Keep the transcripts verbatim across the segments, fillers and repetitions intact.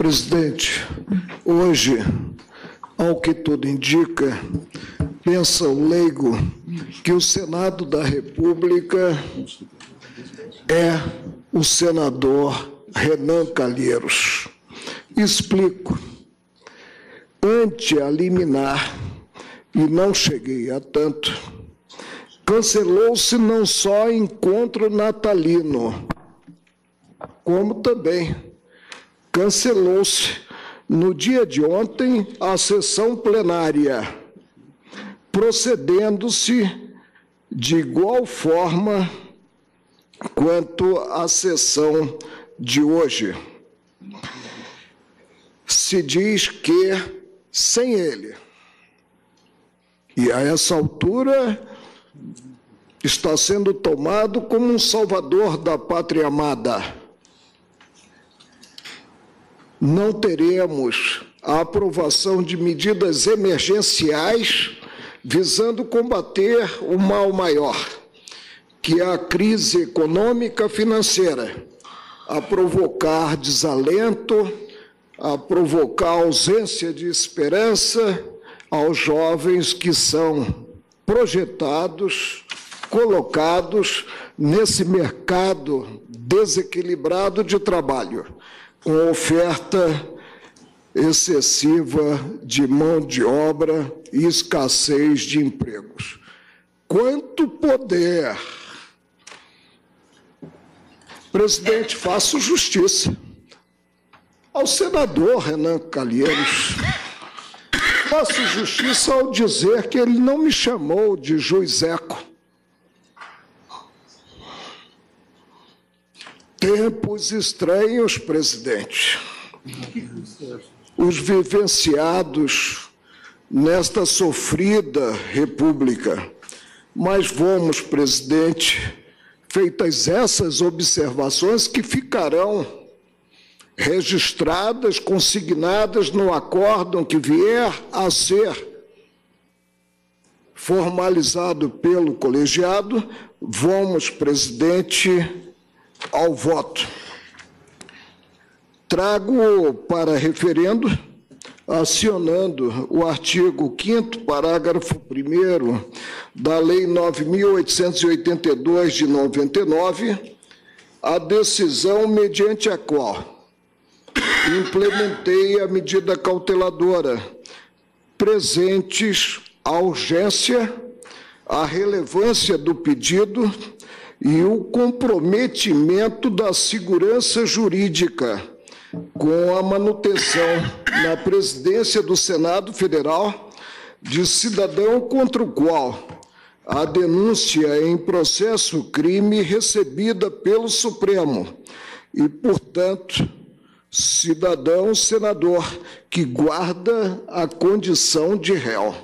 Presidente, hoje, ao que tudo indica, pensa o leigo que o Senado da República é o senador Renan Calheiros. Explico. Ante a liminar, e não cheguei a tanto, cancelou-se não só encontro natalino, como também cancelou-se no dia de ontem a sessão plenária, procedendo-se de igual forma quanto à sessão de hoje. Se diz que, sem ele, e a essa altura está sendo tomado como um salvador da pátria amada, não teremos a aprovação de medidas emergenciais visando combater o mal maior, que é a crise econômica financeira, a provocar desalento, a provocar ausência de esperança aos jovens que são projetados, colocados nesse mercado desequilibrado de trabalho, com oferta excessiva de mão de obra e escassez de empregos. Quanto poder! Presidente, faço justiça ao senador Renan Calheiros. Faço justiça ao dizer que ele não me chamou de juizeco. Tempos estranhos, presidente. Os vivenciados nesta sofrida república. Mas vamos, presidente, feitas essas observações que ficarão registradas, consignadas no acórdão que vier a ser formalizado pelo colegiado, vamos, presidente, ao voto. Trago para referendo, acionando o artigo quinto, parágrafo primeiro da Lei nove mil oitocentos e oitenta e dois, de noventa e nove, a decisão mediante a qual implementei a medida cauteladora, presentes a urgência, a relevância do pedido e o comprometimento da segurança jurídica com a manutenção na presidência do Senado Federal de cidadão contra o qual a denúncia em processo crime recebida pelo Supremo e, portanto, cidadão senador que guarda a condição de réu.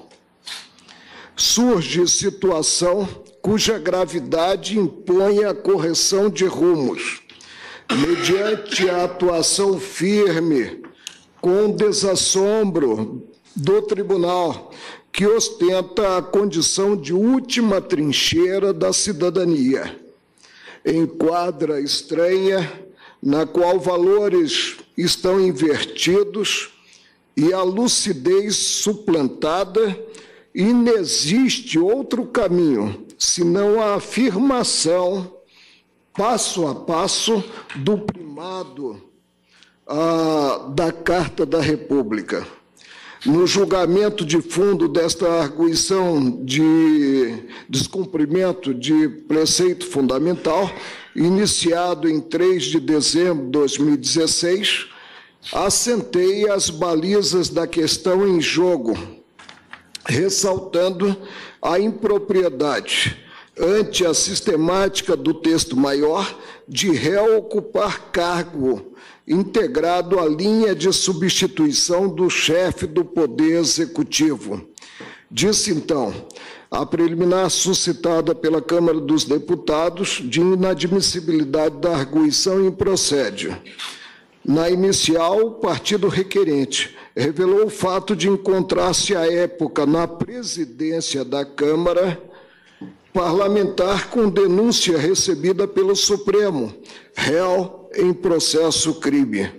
Surge situação cuja gravidade impõe a correção de rumos, mediante a atuação firme, com desassombro do tribunal, que ostenta a condição de última trincheira da cidadania, em quadra estranha, na qual valores estão invertidos e a lucidez suplantada, e não existe outro caminho senão a afirmação, passo a passo, do primado ah, da Carta da República. No julgamento de fundo desta arguição de descumprimento de preceito fundamental, iniciado em três de dezembro de dois mil e dezesseis, assentei as balizas da questão em jogo, ressaltando a impropriedade, ante a sistemática do texto maior, de reocupar cargo integrado à linha de substituição do chefe do Poder Executivo. Disse, então, a preliminar suscitada pela Câmara dos Deputados de inadmissibilidade da arguição improcede. Na inicial, o partido requerente revelou o fato de encontrar-se à época na presidência da Câmara parlamentar com denúncia recebida pelo Supremo, réu em processo crime.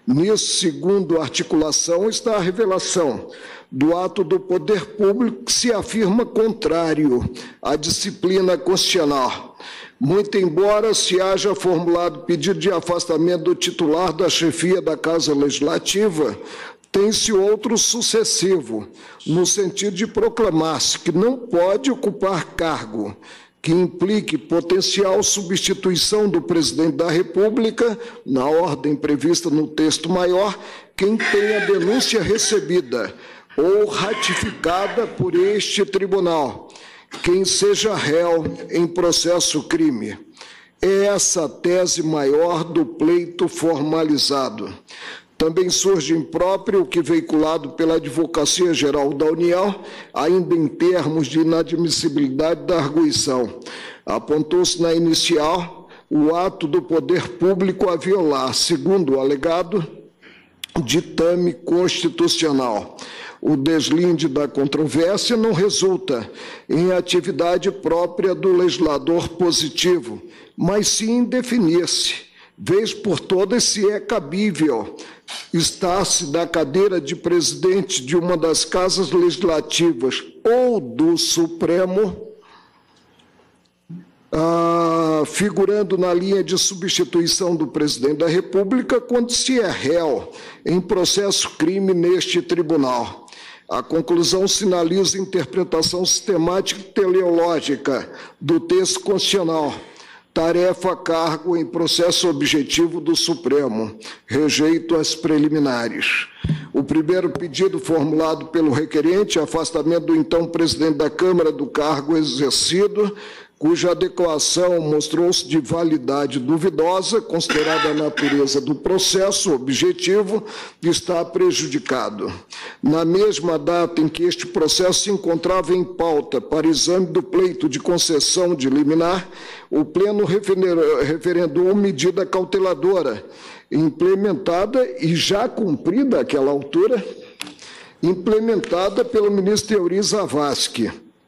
Nisso, segundo a articulação, está a revelação do ato do poder público que se afirma contrário à disciplina constitucional. Muito embora se haja formulado pedido de afastamento do titular da chefia da Casa Legislativa, tem-se outro sucessivo, no sentido de proclamar-se que não pode ocupar cargo que implique potencial substituição do presidente da República, na ordem prevista no texto maior, quem tenha denúncia recebida ou ratificada por este tribunal, quem seja réu em processo crime. É essa a tese maior do pleito formalizado. Também surge impróprio o que veiculado pela Advocacia Geral da União, ainda em termos de inadmissibilidade da arguição. Apontou-se na inicial o ato do poder público a violar, segundo o alegado, ditame constitucional. O deslinde da controvérsia não resulta em atividade própria do legislador positivo, mas sim em definir-se, vez por todas, se é cabível estar-se da cadeira de presidente de uma das casas legislativas ou do Supremo, ah, figurando na linha de substituição do presidente da República quando se é réu em processo crime neste tribunal. A conclusão sinaliza a interpretação sistemática e teleológica do texto constitucional, tarefa a cargo em processo objetivo do Supremo. Rejeito as preliminares. O primeiro pedido formulado pelo requerente, afastamento do então presidente da Câmara do cargo exercido, cuja adequação mostrou-se de validade duvidosa, considerada a natureza do processo objetivo, está prejudicado. Na mesma data em que este processo se encontrava em pauta para exame do pleito de concessão de liminar, o Pleno referendou medida cauteladora, implementada e já cumprida àquela altura, implementada pelo ministro Teori Zavascki,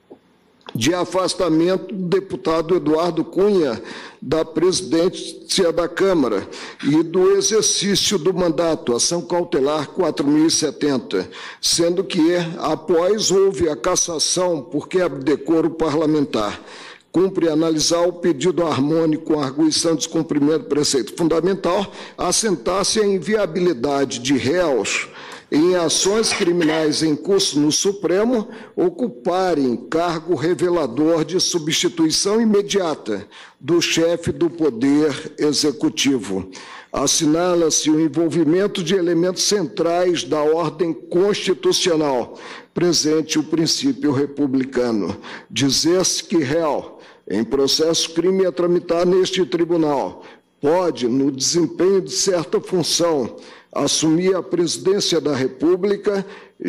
de afastamento do deputado Eduardo Cunha da presidência da Câmara e do exercício do mandato, ação cautelar quatro mil e setenta, sendo que, após, houve a cassação por quebra de decoro parlamentar. Cumpre analisar o pedido harmônico com a arguição de descumprimento do preceito fundamental, assentar-se a inviabilidade de réus em ações criminais em curso no Supremo ocuparem cargo revelador de substituição imediata do chefe do Poder Executivo. Assinala-se o envolvimento de elementos centrais da ordem constitucional, presente o princípio republicano. Dizer-se que réu, em processo crime a tramitar neste tribunal, pode, no desempenho de certa função, assumir a presidência da República,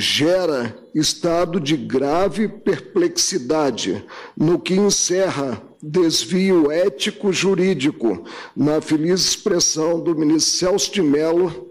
gera estado de grave perplexidade, no que encerra desvio ético-jurídico, na feliz expressão do ministro Celso de Mello,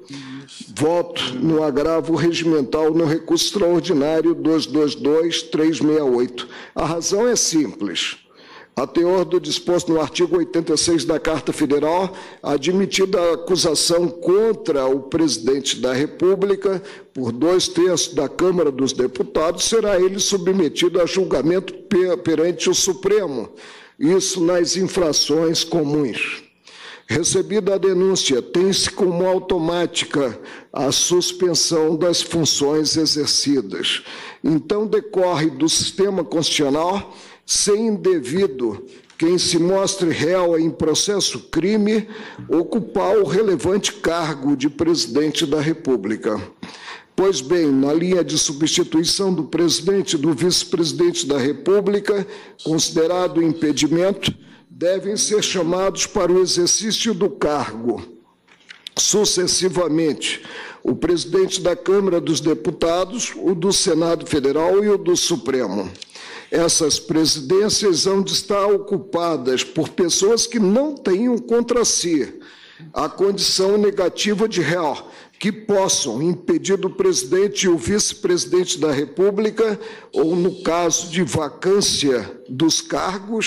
voto no agravo regimental no recurso extraordinário duzentos e vinte e dois, trezentos e sessenta e oito. A razão é simples. A teor do disposto no artigo oitenta e seis da Carta Federal, admitida a acusação contra o presidente da República por dois terços da Câmara dos Deputados, será ele submetido a julgamento perante o Supremo, isso nas infrações comuns. Recebida a denúncia, tem-se como automática a suspensão das funções exercidas. Então, decorre do sistema constitucional sem indevido quem se mostre réu em processo crime ocupar o relevante cargo de presidente da República. Pois bem, na linha de substituição do presidente e do vice-presidente da República, considerado impedimento, devem ser chamados para o exercício do cargo, sucessivamente, o presidente da Câmara dos Deputados, o do Senado Federal e o do Supremo. Essas presidências hão de estar ocupadas por pessoas que não tenham contra si a condição negativa de réu, que possam impedir do presidente e o vice-presidente da República, ou no caso de vacância dos cargos,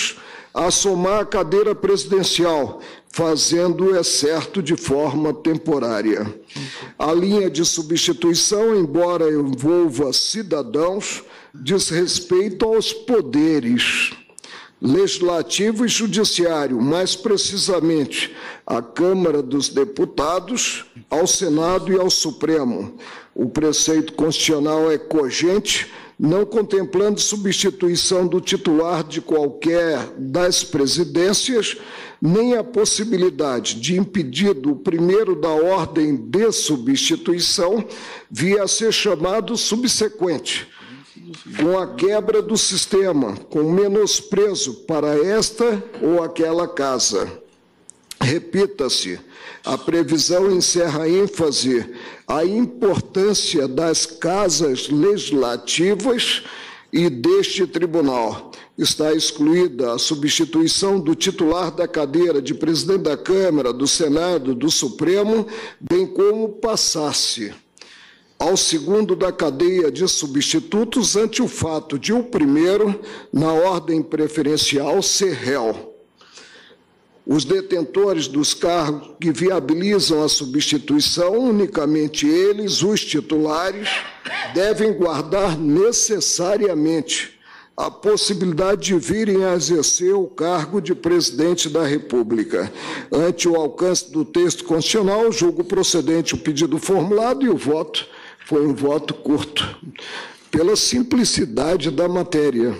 assomar a cadeira presidencial, fazendo o excerto de forma temporária. A linha de substituição, embora envolva cidadãos, diz respeito aos poderes legislativo e judiciário, mais precisamente à Câmara dos Deputados, ao Senado e ao Supremo. O preceito constitucional é cogente, não contemplando substituição do titular de qualquer das presidências, nem a possibilidade de impedido o primeiro da ordem de substituição via ser chamado subsequente, com a quebra do sistema, com menosprezo para esta ou aquela casa. Repita-se, a previsão encerra ênfase à importância das casas legislativas e deste tribunal. Está excluída a substituição do titular da cadeira de presidente da Câmara, do Senado, do Supremo, bem como passar-se ao segundo da cadeia de substitutos ante o fato de o primeiro, na ordem preferencial, ser réu. Os detentores dos cargos que viabilizam a substituição, unicamente eles, os titulares, devem guardar necessariamente a possibilidade de virem a exercer o cargo de presidente da República. Ante o alcance do texto constitucional, julgo procedente o pedido formulado e o voto foi um voto curto, pela simplicidade da matéria.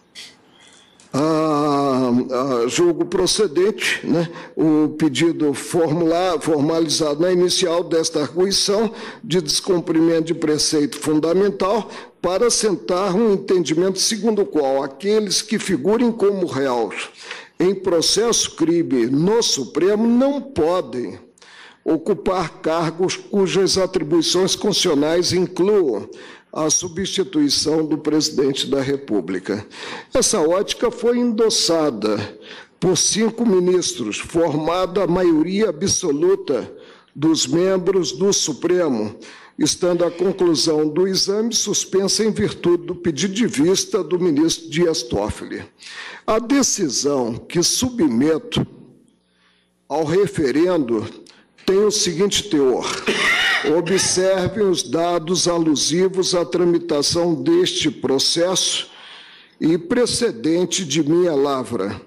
Ah, ah, julgo procedente, né, o pedido formular, formalizado na inicial desta arguição de descumprimento de preceito fundamental para assentar um entendimento segundo o qual aqueles que figurem como réus em processo crime no Supremo não podem ocupar cargos cujas atribuições constitucionais incluam a substituição do presidente da República. Essa ótica foi endossada por cinco ministros, formada a maioria absoluta dos membros do Supremo, estando a conclusão do exame suspensa em virtude do pedido de vista do ministro Dias Toffoli. A decisão que submeto ao referendo tem o seguinte teor: observem os dados alusivos à tramitação deste processo e precedente de minha lavra.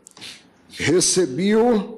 Recebi-o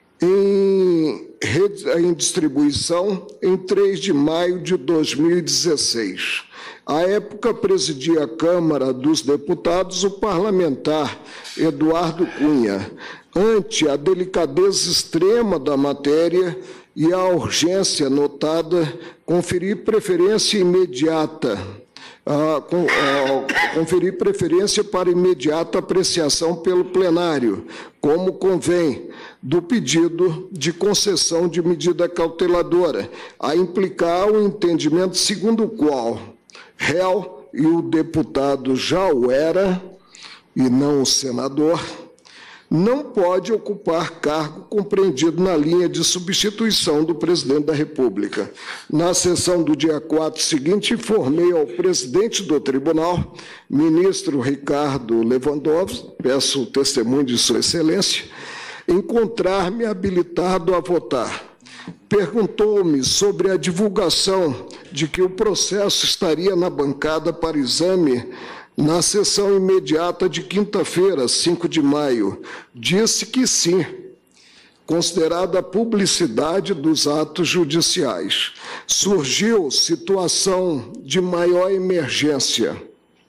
em, em distribuição em três de maio de dois mil e dezesseis. À época, presidia a Câmara dos Deputados o parlamentar Eduardo Cunha. Ante a delicadeza extrema da matéria e a urgência notada, conferir preferência imediata, ah, com, ah, conferir preferência para imediata apreciação pelo plenário, como convém, do pedido de concessão de medida cauteladora, a implicar o entendimento segundo o qual réu, e o deputado já o era, e não o senador, não pode ocupar cargo compreendido na linha de substituição do presidente da República. Na sessão do dia quatro seguinte, informei ao presidente do tribunal, ministro Ricardo Lewandowski, peço o testemunho de Sua Excelência, encontrar-me habilitado a votar. Perguntou-me sobre a divulgação de que o processo estaria na bancada para exame na sessão imediata de quinta-feira, cinco de maio. Disse que sim, considerada a publicidade dos atos judiciais. Surgiu situação de maior emergência.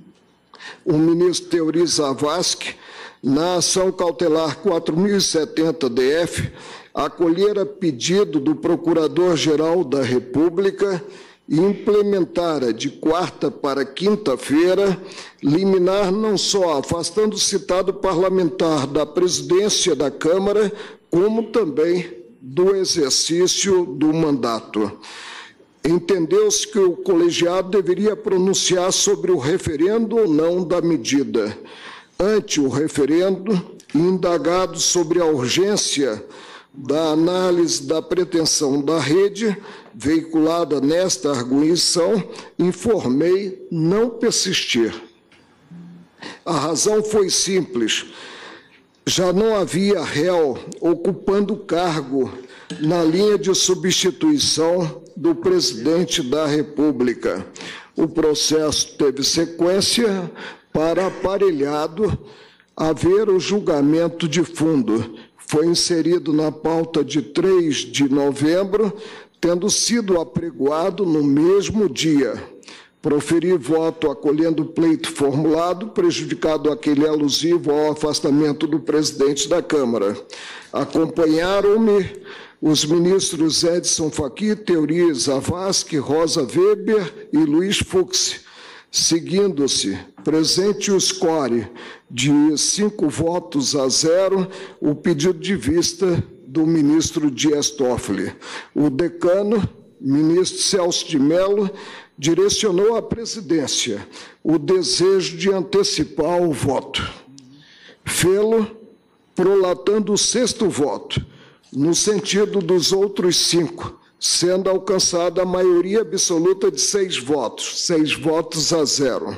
O ministro Teori Zavascki, na ação cautelar quatro mil e setenta D F, acolhera pedido do Procurador-Geral da República e implementara de quarta para quinta-feira liminar não só afastando o citado parlamentar da presidência da Câmara, como também do exercício do mandato. Entendeu-se que o colegiado deveria pronunciar sobre o referendo ou não da medida. Ante o referendo, indagado sobre a urgência da análise da pretensão da rede, veiculada nesta arguição, informei não persistir. A razão foi simples. já não havia réu ocupando cargo na linha de substituição do presidente da República. O processo teve sequência para, aparelhado, haver o julgamento de fundo. Foi inserido na pauta de três de novembro, tendo sido apregoado no mesmo dia. Proferi voto acolhendo o pleito formulado, prejudicado aquele alusivo ao afastamento do presidente da Câmara. Acompanharam-me os ministros Edson Fachin, Theori Zavascki, Rosa Weber e Luiz Fux, seguindo-se, presente o score de cinco votos a zero, o pedido de vista do ministro Dias Toffoli. O decano, ministro Celso de Mello, direcionou à presidência o desejo de antecipar o voto. Fê-lo prolatando o sexto voto, no sentido dos outros cinco, sendo alcançada a maioria absoluta de seis votos, seis votos a zero.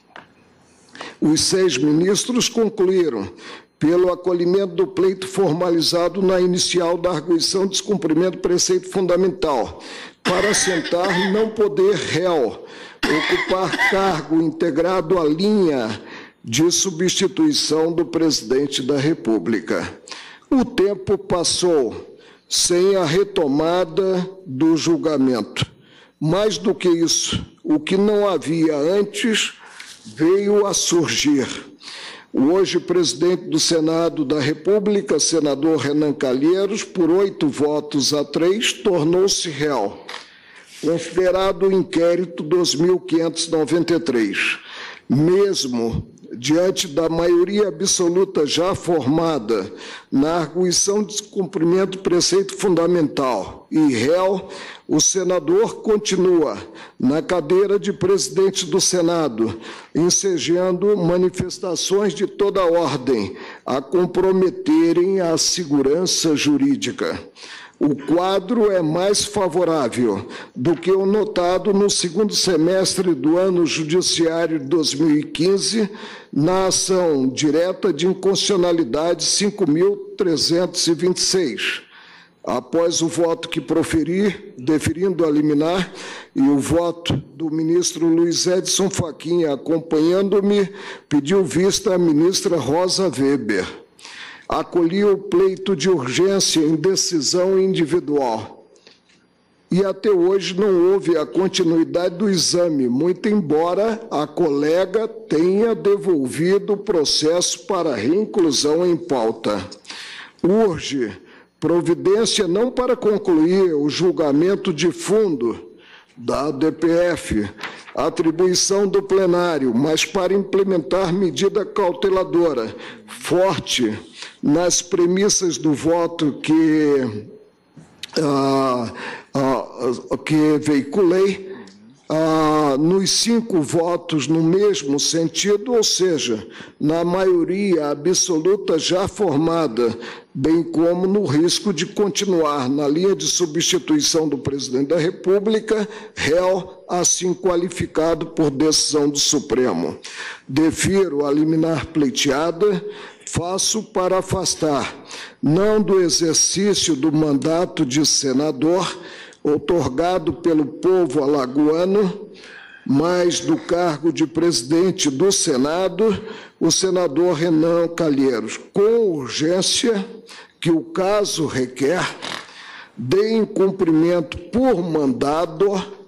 Os seis ministros concluíram pelo acolhimento do pleito formalizado na inicial da arguição de descumprimento do preceito fundamental, para assentar não poder réu ocupar cargo integrado à linha de substituição do presidente da República. O tempo passou sem a retomada do julgamento. Mais do que isso, o que não havia antes veio a surgir. O hoje presidente do Senado da República, senador Renan Calheiros, por oito votos a três, tornou-se réu, considerado o inquérito dois mil quinhentos e noventa e três. Mesmo diante da maioria absoluta já formada na arguição de descumprimento do preceito fundamental e réu, o senador continua na cadeira de presidente do Senado, ensejando manifestações de toda ordem a comprometerem a segurança jurídica. O quadro é mais favorável do que o notado no segundo semestre do ano judiciário de dois mil e quinze, na ação direta de inconstitucionalidade cinco mil trezentos e vinte e seis. Após o voto que proferi, deferindo a liminar, e o voto do ministro Luiz Edson Fachin acompanhando-me, pediu vista a ministra Rosa Weber. Acolhi o pleito de urgência em decisão individual. E até hoje não houve a continuidade do exame, muito embora a colega tenha devolvido o processo para reinclusão em pauta. Urge providência não para concluir o julgamento de fundo da D P F, atribuição do plenário, mas para implementar medida cauteladora, forte nas premissas do voto que, ah, ah, que veiculei, ah, nos cinco votos no mesmo sentido, ou seja, na maioria absoluta já formada, bem como no risco de continuar na linha de substituição do presidente da República, réu assim qualificado por decisão do Supremo. Defiro a liminar pleiteada, faço para afastar, não do exercício do mandato de senador, outorgado pelo povo alagoano, mas do cargo de presidente do Senado, o senador Renan Calheiros, com urgência que o caso requer, deem cumprimento por mandado,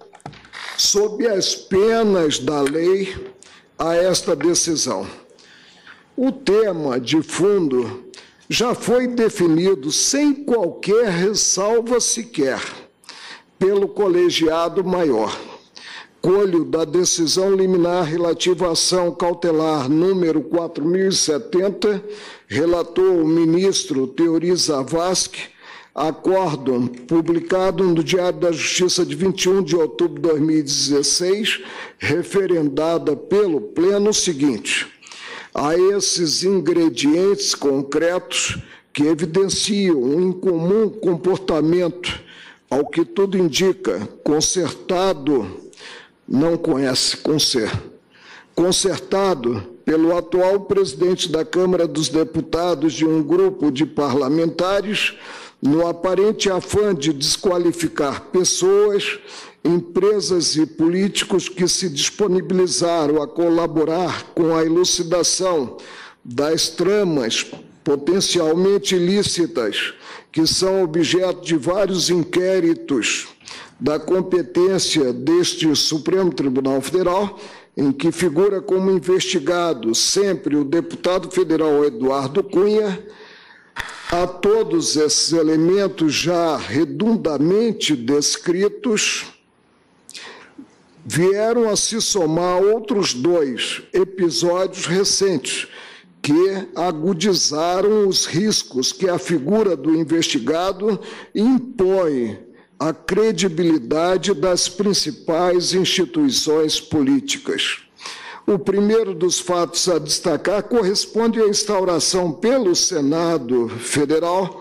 sob as penas da lei, a esta decisão. O tema de fundo já foi definido sem qualquer ressalva sequer pelo colegiado maior. Colho da decisão liminar relativa à ação cautelar número quatro mil e setenta, relatou o ministro Theori Zavascki, acórdão publicado no Diário da Justiça de vinte e um de outubro de dois mil e dezesseis, referendada pelo Pleno, o seguinte: a esses ingredientes concretos que evidenciam um incomum comportamento, ao que tudo indica, concertado, não conhece conser, concertado pelo atual presidente da Câmara dos Deputados de um grupo de parlamentares, no aparente afã de desqualificar pessoas, empresas e políticos que se disponibilizaram a colaborar com a elucidação das tramas potencialmente ilícitas, que são objeto de vários inquéritos da competência deste Supremo Tribunal Federal, em que figura como investigado sempre o deputado federal Eduardo Cunha. A todos esses elementos já redundamente descritos, vieram a se somar outros dois episódios recentes que agudizaram os riscos que a figura do investigado impõe à credibilidade das principais instituições políticas. O primeiro dos fatos a destacar corresponde à instauração pelo Senado Federal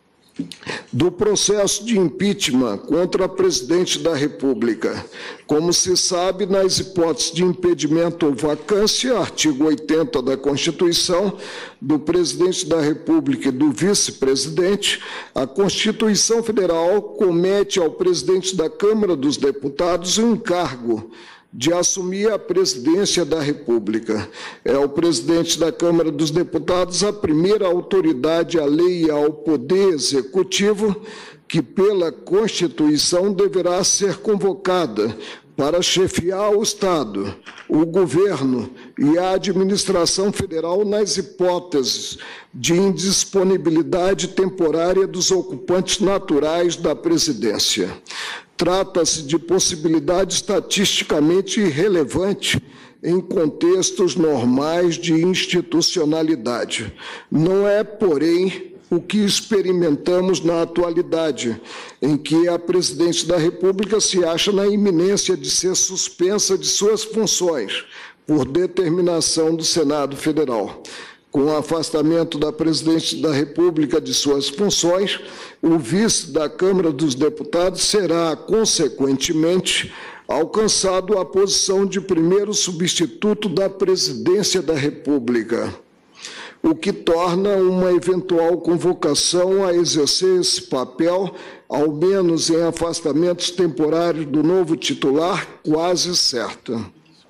do processo de impeachment contra a presidente da República. Como se sabe, nas hipóteses de impedimento ou vacância, artigo oitenta da Constituição, do presidente da República e do vice-presidente, a Constituição Federal comete ao presidente da Câmara dos Deputados o encargo de assumir a presidência da República. É o presidente da Câmara dos Deputados a primeira autoridade à lei e ao poder executivo que, pela Constituição, deverá ser convocada para chefiar o Estado, o governo e a administração federal nas hipóteses de indisponibilidade temporária dos ocupantes naturais da presidência. Trata-se de possibilidade estatisticamente irrelevante em contextos normais de institucionalidade. Não é, porém, o que experimentamos na atualidade, em que a presidente da República se acha na iminência de ser suspensa de suas funções por determinação do Senado Federal. Com o afastamento da presidente da República de suas funções, o vice da Câmara dos Deputados será, consequentemente, alcançado a posição de primeiro substituto da presidência da República, o que torna uma eventual convocação a exercer esse papel, ao menos em afastamentos temporários do novo titular, quase certa.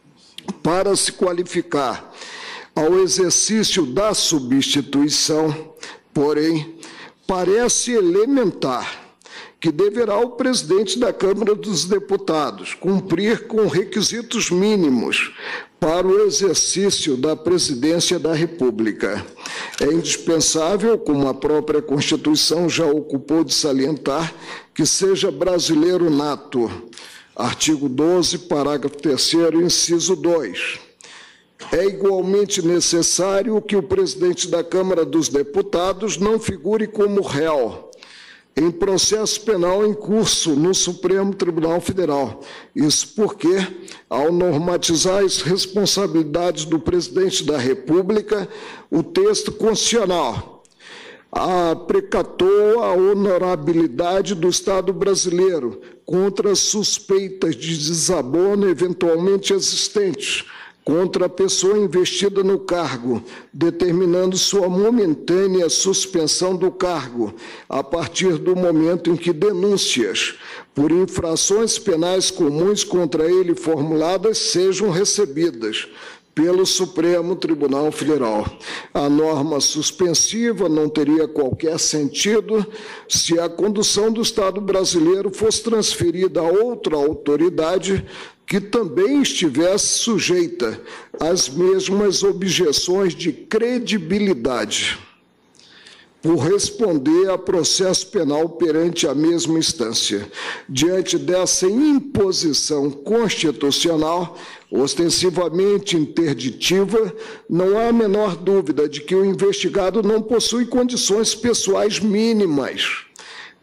Para se qualificar ao exercício da substituição, porém, parece elementar que deverá o presidente da Câmara dos Deputados cumprir com requisitos mínimos para o exercício da presidência da República. É indispensável, como a própria Constituição já ocupou de salientar, que seja brasileiro nato. Artigo doze, parágrafo terceiro, inciso dois. É igualmente necessário que o presidente da Câmara dos Deputados não figure como réu em processo penal em curso no Supremo Tribunal Federal. Isso porque, ao normatizar as responsabilidades do presidente da República, o texto constitucional aprecatou a honorabilidade do Estado brasileiro contra suspeitas de desabono eventualmente existentes contra a pessoa investida no cargo, determinando sua momentânea suspensão do cargo, a partir do momento em que denúncias por infrações penais comuns contra ele formuladas sejam recebidas pelo Supremo Tribunal Federal. A norma suspensiva não teria qualquer sentido se a condução do Estado brasileiro fosse transferida a outra autoridade que também estivesse sujeita às mesmas objeções de credibilidade, por responder a processo penal perante a mesma instância. Diante dessa imposição constitucional, ostensivamente interditiva, não há a menor dúvida de que o investigado não possui condições pessoais mínimas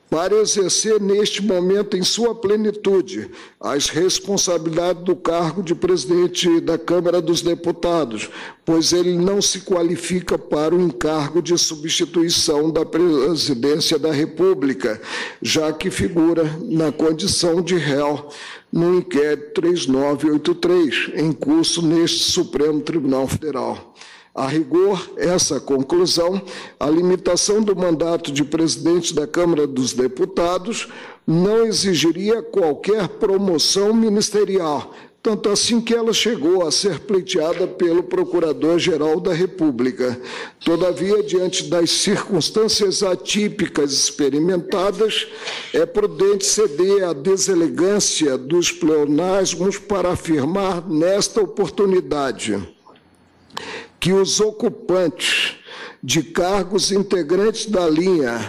para exercer neste momento em sua plenitude as responsabilidades do cargo de presidente da Câmara dos Deputados, pois ele não se qualifica para o encargo de substituição da Presidência da República, já que figura na condição de réu no inquérito três mil novecentos e oitenta e três, em curso neste Supremo Tribunal Federal. A rigor, essa conclusão, a limitação do mandato de presidente da Câmara dos Deputados não exigiria qualquer promoção ministerial, tanto assim que ela chegou a ser pleiteada pelo Procurador-Geral da República. Todavia, diante das circunstâncias atípicas experimentadas, é prudente ceder à deselegância dos pleonasmos para afirmar nesta oportunidade que os ocupantes de cargos integrantes da linha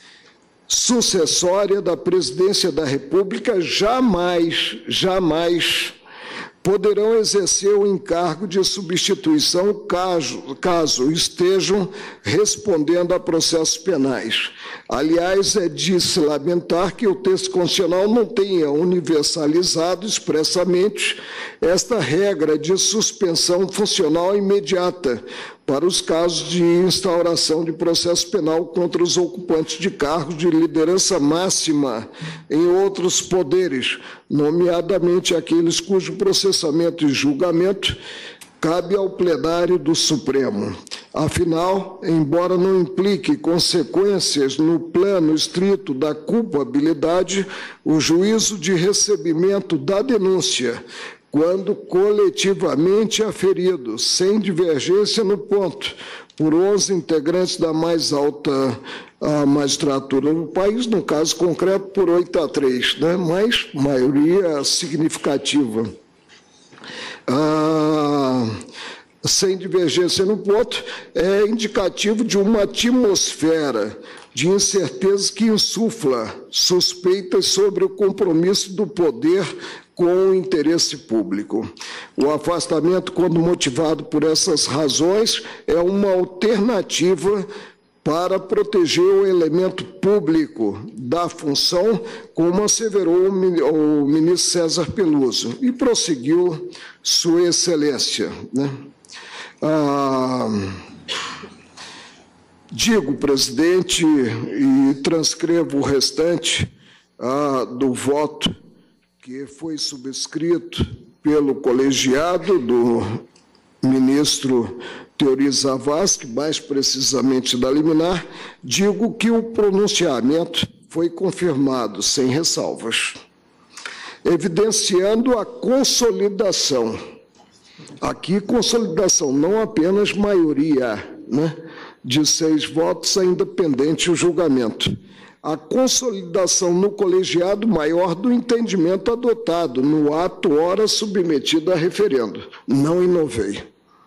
sucessória da Presidência da República jamais, jamais poderão exercer o encargo de substituição caso, caso estejam respondendo a processos penais. Aliás, é de se lamentar que o texto constitucional não tenha universalizado expressamente esta regra de suspensão funcional imediata para os casos de instauração de processo penal contra os ocupantes de cargos de liderança máxima em outros poderes, nomeadamente aqueles cujo processamento e julgamento cabe ao plenário do Supremo. Afinal, embora não implique consequências no plano estrito da culpabilidade, o juízo de recebimento da denúncia, quando coletivamente aferido, sem divergência no ponto, por onze integrantes da mais alta a magistratura no país, no caso concreto, por oito a três, né? Mas maioria significativa. Ah, sem divergência no ponto, é indicativo de uma atmosfera de incerteza que insufla suspeitas sobre o compromisso do poder com o interesse público. O afastamento, quando motivado por essas razões, é uma alternativa para proteger o elemento público da função, como asseverou o ministro César Peluso, e prosseguiu Sua Excelência, né? Ah, digo, presidente, e transcrevo o restante ah, do voto que foi subscrito pelo colegiado do ministro Teori Zavascki, mais precisamente da liminar, digo que o pronunciamento foi confirmado sem ressalvas, evidenciando a consolidação. Aqui, consolidação, não apenas maioria, né, de seis votos, ainda pendente o julgamento. A consolidação no colegiado maior do entendimento adotado no ato ora submetido a referendo. Não inovei.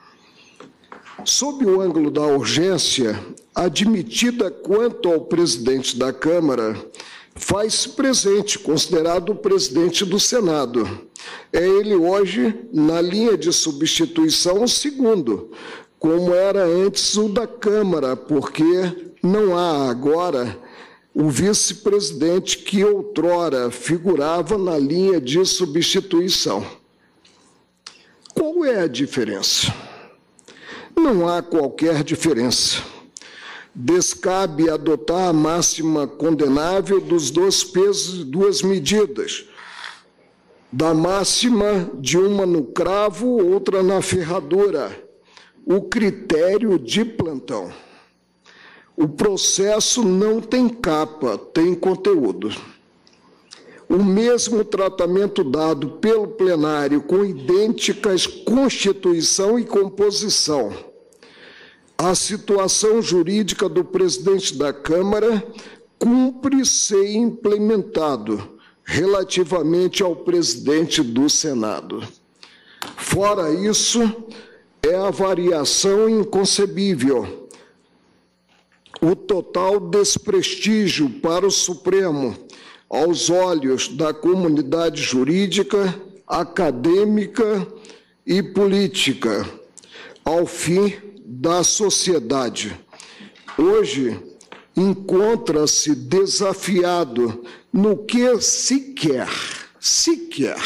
Sob o ângulo da urgência, admitida quanto ao presidente da Câmara, faz-se presente, considerado o presidente do Senado. É ele hoje, na linha de substituição, o segundo, como era antes o da Câmara, porque não há agora o vice-presidente que outrora figurava na linha de substituição. Qual é a diferença? Não há qualquer diferença. Descabe adotar a máxima condenável dos dois pesos e duas medidas, da máxima de uma no cravo, outra na ferradura, o critério de plantão. O processo não tem capa, tem conteúdo. O mesmo tratamento dado pelo plenário com idênticas constituição e composição. A situação jurídica do presidente da Câmara cumpre ser implementado relativamente ao presidente do Senado. Fora isso, é a variação inconcebível, o total desprestígio para o Supremo aos olhos da comunidade jurídica, acadêmica e política, ao fim da sociedade. Hoje, encontra-se desafiado no que sequer, sequer,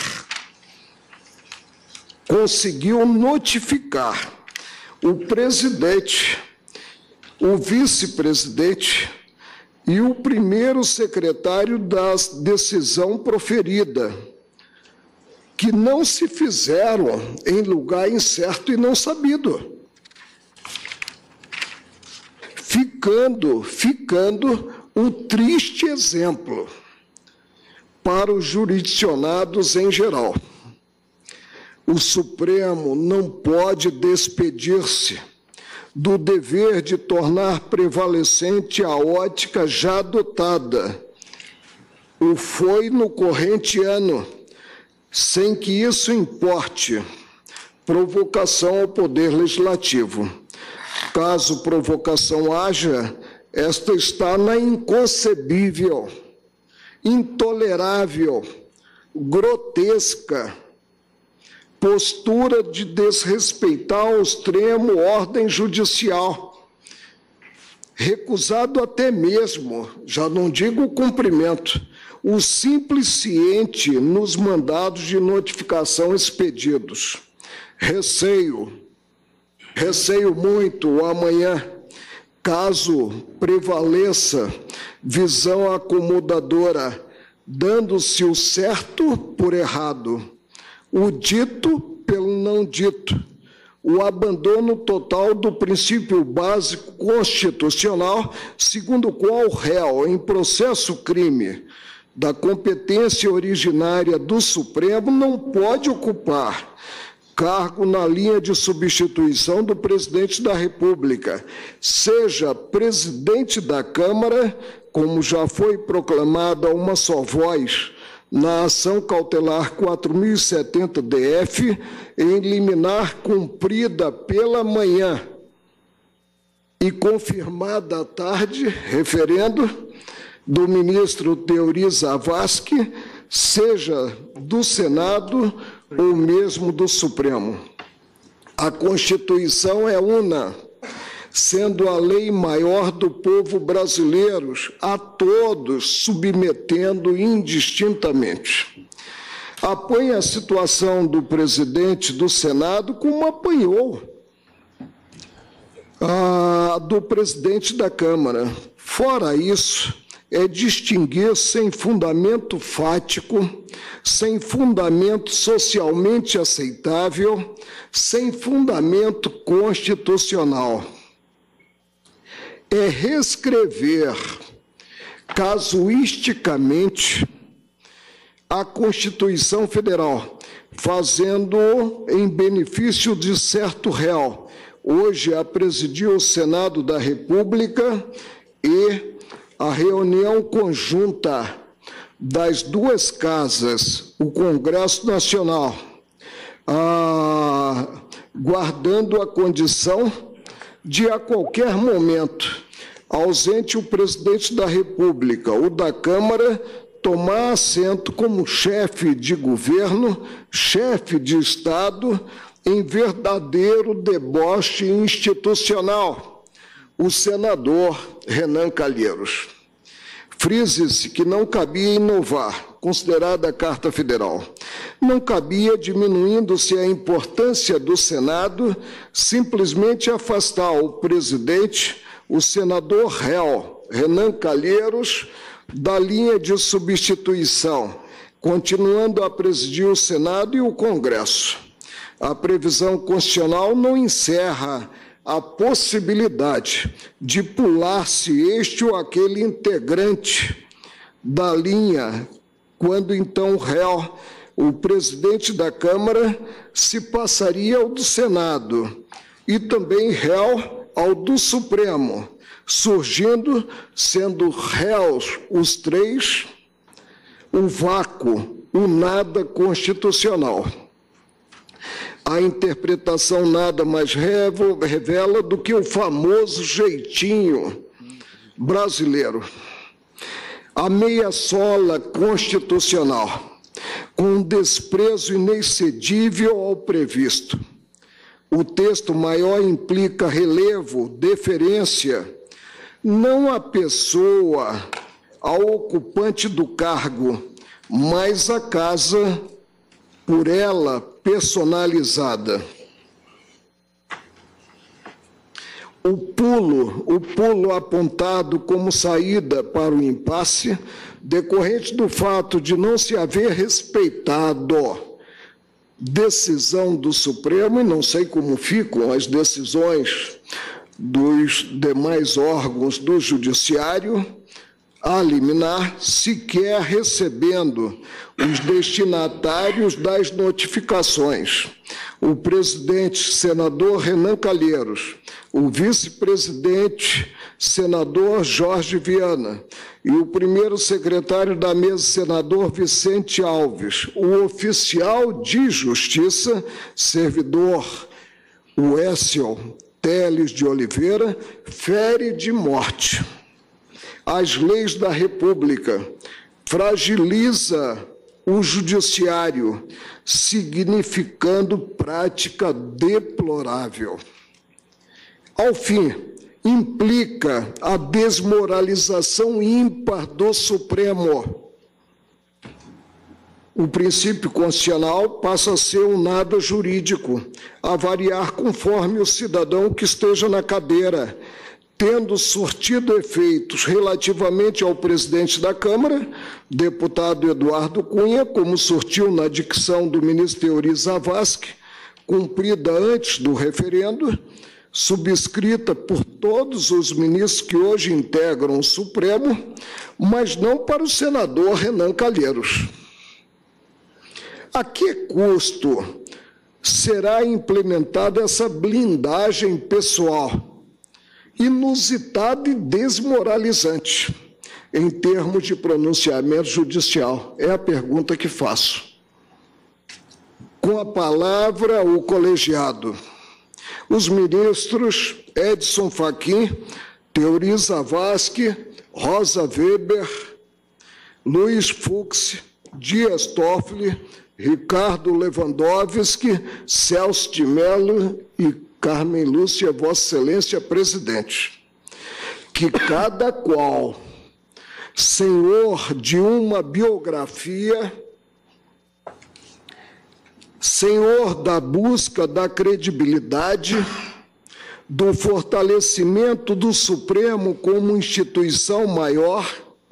conseguiu notificar o presidente, o vice-presidente e o primeiro secretário da decisão proferida, que não se fizeram em lugar incerto e não sabido. Ficando, ficando um triste exemplo para os jurisdicionados em geral. O Supremo não pode despedir-se do dever de tornar prevalecente a ótica já adotada. O foi no corrente ano, sem que isso importe provocação ao Poder Legislativo. Caso provocação haja, esta está na inconcebível, intolerável, grotesca postura de desrespeitar ao extremo ordem judicial, recusado até mesmo, já não digo o cumprimento, o simples ciente nos mandados de notificação expedidos. Receio, receio muito o amanhã, caso prevaleça visão acomodadora, dando-se o certo por errado, o dito pelo não dito, o abandono total do princípio básico constitucional, segundo o qual o réu, em processo crime da competência originária do Supremo, não pode ocupar cargo na linha de substituição do presidente da República, seja presidente da Câmara, como já foi proclamada uma só voz na ação cautelar quatro mil e setenta D F, em liminar cumprida pela manhã e confirmada à tarde, referendo do ministro Teori Zavascki, seja do Senado ou mesmo do Supremo. A Constituição é una, sendo a lei maior do povo brasileiro, a todos submetendo indistintamente. Apanha a situação do presidente do Senado como apanhou a do presidente da Câmara. Fora isso, é distinguir sem fundamento fático, sem fundamento socialmente aceitável, sem fundamento constitucional. É reescrever casuisticamente a Constituição Federal, fazendo em benefício de certo réu, hoje a presidir o Senado da República, e a reunião conjunta das duas casas, o Congresso Nacional, ah, guardando a condição de, a qualquer momento, ausente o presidente da República, o da Câmara, tomar assento como chefe de governo, chefe de Estado, em verdadeiro deboche institucional, o senador Renan Calheiros. Frise-se que não cabia inovar, considerada a Carta Federal. Não cabia, diminuindo-se a importância do Senado, simplesmente afastar o presidente, o senador réu, Renan Calheiros, da linha de substituição, continuando a presidir o Senado e o Congresso. A previsão constitucional não encerra a possibilidade de pular-se este ou aquele integrante da linha, quando então o réu, o presidente da Câmara, se passaria ao do Senado, e também réu ao do Supremo, surgindo, sendo réus os três, o vácuo, o nada constitucional. A interpretação nada mais revela do que o famoso jeitinho brasileiro. A meia-sola constitucional, com um desprezo inexcedível ao previsto. O texto maior implica relevo, deferência, não a pessoa, ao ocupante do cargo, mas a casa por ela personalizada. O pulo, o pulo apontado como saída para o impasse, decorrente do fato de não se haver respeitado decisão do Supremo, e não sei como ficam as decisões dos demais órgãos do Judiciário, a liminar, sequer recebendo os destinatários das notificações. O presidente, senador Renan Calheiros, o vice-presidente, senador Jorge Viana, e o primeiro secretário da mesa, senador Vicente Alves, o oficial de justiça, servidor Wessel Teles de Oliveira, fere de morte as leis da República, fragiliza o judiciário, significando prática deplorável. Ao fim, implica a desmoralização ímpar do Supremo. O princípio constitucional passa a ser um nada jurídico, a variar conforme o cidadão que esteja na cadeira, tendo surtido efeitos relativamente ao presidente da Câmara, deputado Eduardo Cunha, como surtiu na dicção do ministro Teori Zavascki, cumprida antes do referendo, subscrita por todos os ministros que hoje integram o Supremo, mas não para o senador Renan Calheiros. A que custo será implementada essa blindagem pessoal, inusitada e desmoralizante, em termos de pronunciamento judicial? É a pergunta que faço. Com a palavra, o colegiado. Os ministros Edson Fachin, Teori Zavascki, Rosa Weber, Luiz Fux, Dias Toffoli, Ricardo Lewandowski, Celso de Mello e Carmen Lúcia, Vossa Excelência, Presidente, que cada qual, senhor de uma biografia, senhor da busca da credibilidade, do fortalecimento do Supremo como instituição maior,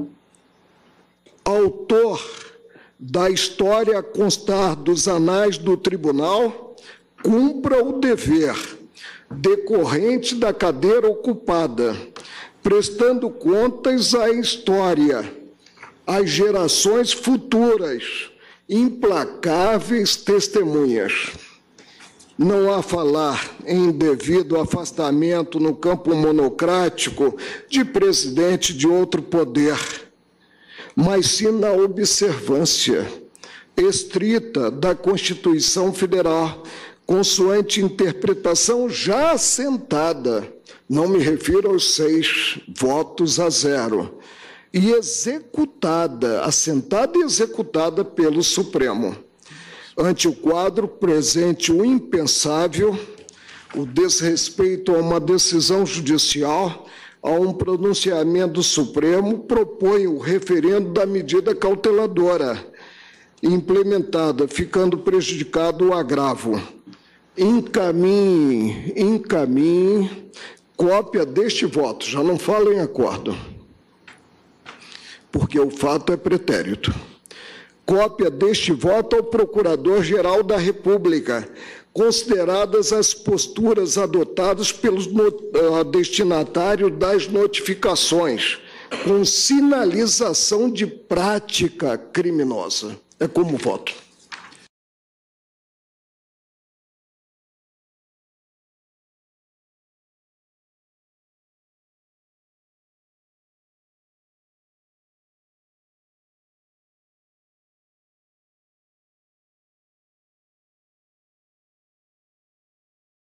autor da história a constar dos anais do tribunal, cumpra o dever decorrente da cadeira ocupada, prestando contas à história, às gerações futuras, implacáveis testemunhas. Não há falar em devido afastamento no campo monocrático de presidente de outro poder, mas sim na observância estrita da Constituição Federal, consoante interpretação já assentada, não me refiro aos seis votos a zero, e executada, assentada e executada pelo Supremo. Ante o quadro presente o impensável, o desrespeito a uma decisão judicial, a um pronunciamento do Supremo, propõe o referendo da medida cauteladora implementada, ficando prejudicado o agravo. Encaminhe, encaminhe cópia deste voto, já não falo em acordo, porque o fato é pretérito. Cópia deste voto ao Procurador-Geral da República, consideradas as posturas adotadas pelos uh, destinatários das notificações, com sinalização de prática criminosa. É como voto.